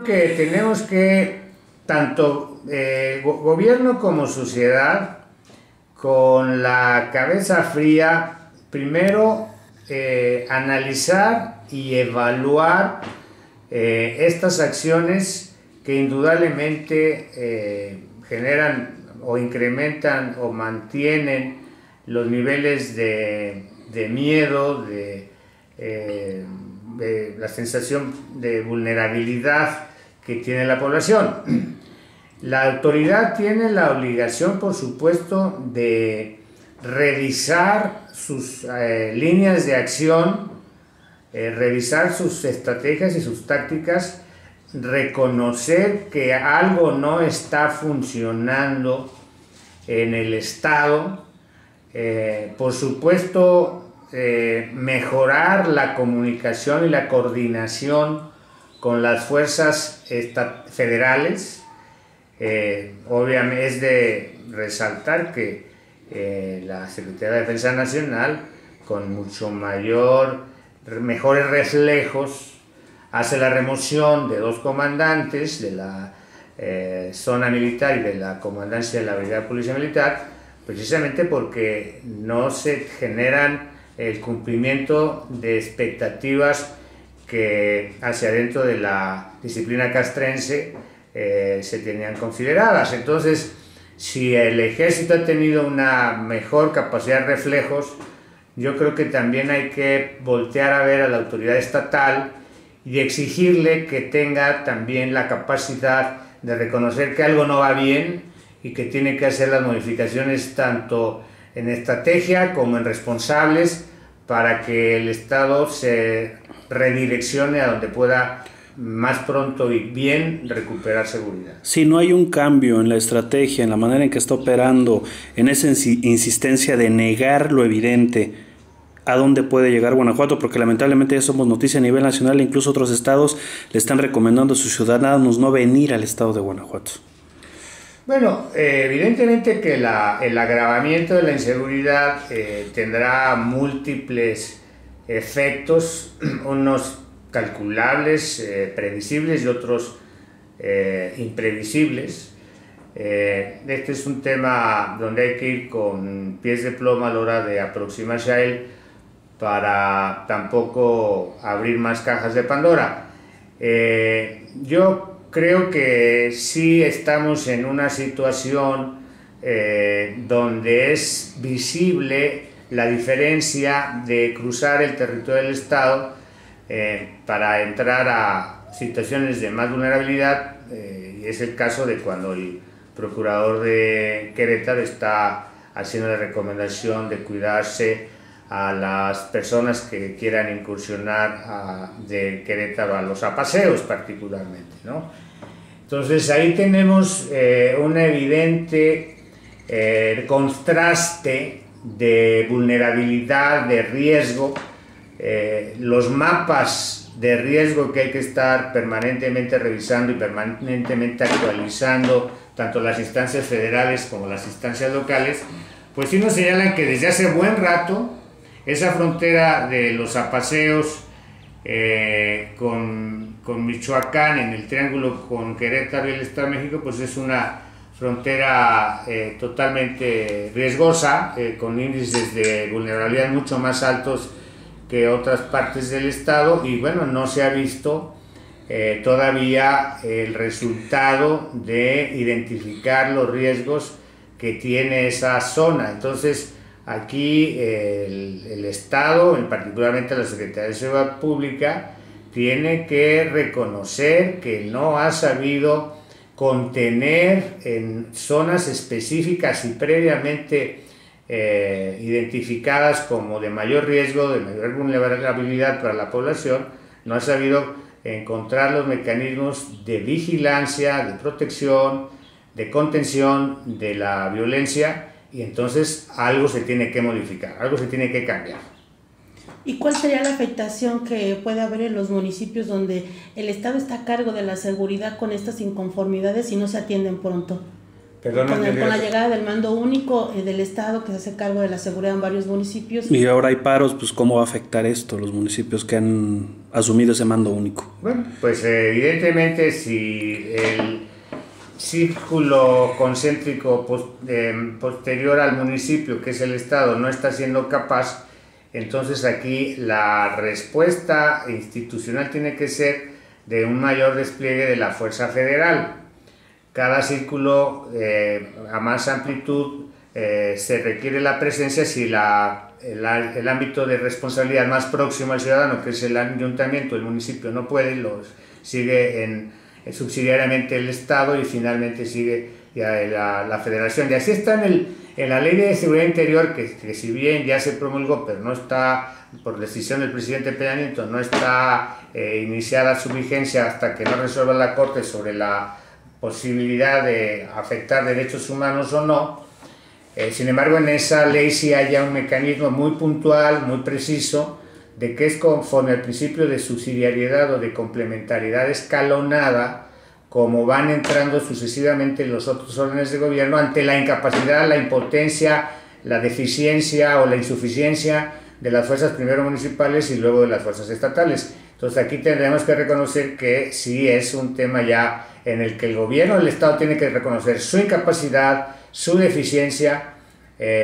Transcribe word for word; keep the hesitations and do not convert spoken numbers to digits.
Que tenemos que, tanto eh, go gobierno como sociedad, con la cabeza fría, primero eh, analizar y evaluar eh, estas acciones que indudablemente eh, generan o incrementan o mantienen los niveles de, de miedo, de, eh, de la sensación de vulnerabilidad que tiene la población. La autoridad tiene la obligación, por supuesto, de revisar sus eh, líneas de acción, eh, revisar sus estrategias y sus tácticas, reconocer que algo no está funcionando en el Estado, eh, por supuesto, eh, mejorar la comunicación y la coordinación con las fuerzas federales. Eh, obviamente es de resaltar que eh, la Secretaría de Defensa Nacional, con mucho mayor, mejores reflejos, hace la remoción de dos comandantes de la eh, zona militar y de la comandancia de la Brigada de Policía Militar, precisamente porque no se generan el cumplimiento de expectativas que hacia adentro de la disciplina castrense eh, se tenían consideradas. Entonces, si el ejército ha tenido una mejor capacidad de reflejos, yo creo que también hay que voltear a ver a la autoridad estatal y exigirle que tenga también la capacidad de reconocer que algo no va bien y que tiene que hacer las modificaciones tanto en estrategia como en responsables para que el Estado se redireccione a donde pueda más pronto y bien recuperar seguridad. Si no hay un cambio en la estrategia, en la manera en que está operando, en esa insistencia de negar lo evidente, ¿a dónde puede llegar Guanajuato? Porque lamentablemente ya somos noticia a nivel nacional e incluso otros estados le están recomendando a sus ciudadanos no venir al estado de Guanajuato. Bueno, eh, evidentemente que la, el agravamiento de la inseguridad eh, tendrá múltiples efectos, unos calculables, eh, previsibles y otros eh, imprevisibles. Eh, este es un tema donde hay que ir con pies de plomo a la hora de aproximarse a él para tampoco abrir más cajas de Pandora. Eh, yo creo que sí estamos en una situación eh, donde es visible la diferencia de cruzar el territorio del Estado eh, para entrar a situaciones de más vulnerabilidad, eh, y es el caso de cuando el procurador de Querétaro está haciendo la recomendación de cuidarse a las personas que quieran incursionar a, de Querétaro a los apaseos particularmente, ¿no? Entonces ahí tenemos eh, un evidente eh, contraste de vulnerabilidad, de riesgo, eh, los mapas de riesgo que hay que estar permanentemente revisando y permanentemente actualizando, tanto las instancias federales como las instancias locales, pues sí nos señalan que desde hace buen rato esa frontera de los apaseos eh, con, con Michoacán, en el triángulo con Querétaro y el Estado de México, pues es una frontera eh, totalmente riesgosa, eh, con índices de vulnerabilidad mucho más altos que otras partes del Estado, y bueno, no se ha visto eh, todavía el resultado de identificar los riesgos que tiene esa zona. Entonces, aquí eh, el, el Estado, en particularmente la Secretaría de Seguridad Pública, tiene que reconocer que no ha sabido contener en zonas específicas y previamente eh, identificadas como de mayor riesgo, de mayor vulnerabilidad para la población, no ha sabido encontrar los mecanismos de vigilancia, de protección, de contención de la violencia, y entonces algo se tiene que modificar, algo se tiene que cambiar. ¿Y cuál sería la afectación que puede haber en los municipios donde el Estado está a cargo de la seguridad con estas inconformidades y no se atienden pronto? Perdona, con, el, con la llegada del mando único eh, del Estado que se hace cargo de la seguridad en varios municipios. Y ahora hay paros, pues ¿cómo va a afectar esto? Los municipios que han asumido ese mando único? Bueno, pues evidentemente si el círculo concéntrico post, eh, posterior al municipio, que es el Estado, no está siendo capaz, entonces aquí la respuesta institucional tiene que ser de un mayor despliegue de la fuerza federal. Cada círculo eh, a más amplitud eh, se requiere la presencia si la, el, el ámbito de responsabilidad más próximo al ciudadano, que es el ayuntamiento, el municipio, no puede, los sigue en subsidiariamente el Estado y finalmente sigue ya la, la Federación. Y así está en, el, en la Ley de Seguridad Interior, que, que si bien ya se promulgó, pero no está, por decisión del presidente Peña Nieto, no está eh, iniciada su vigencia hasta que no resuelva la Corte sobre la posibilidad de afectar derechos humanos o no. Eh, sin embargo, en esa ley sí hay ya un mecanismo muy puntual, muy preciso, de que es conforme al principio de subsidiariedad o de complementariedad escalonada, como van entrando sucesivamente los otros órdenes de gobierno ante la incapacidad, la impotencia, la deficiencia o la insuficiencia de las fuerzas primero municipales y luego de las fuerzas estatales. Entonces aquí tendremos que reconocer que sí es un tema ya en el que el gobierno del Estado tiene que reconocer su incapacidad, su deficiencia, eh,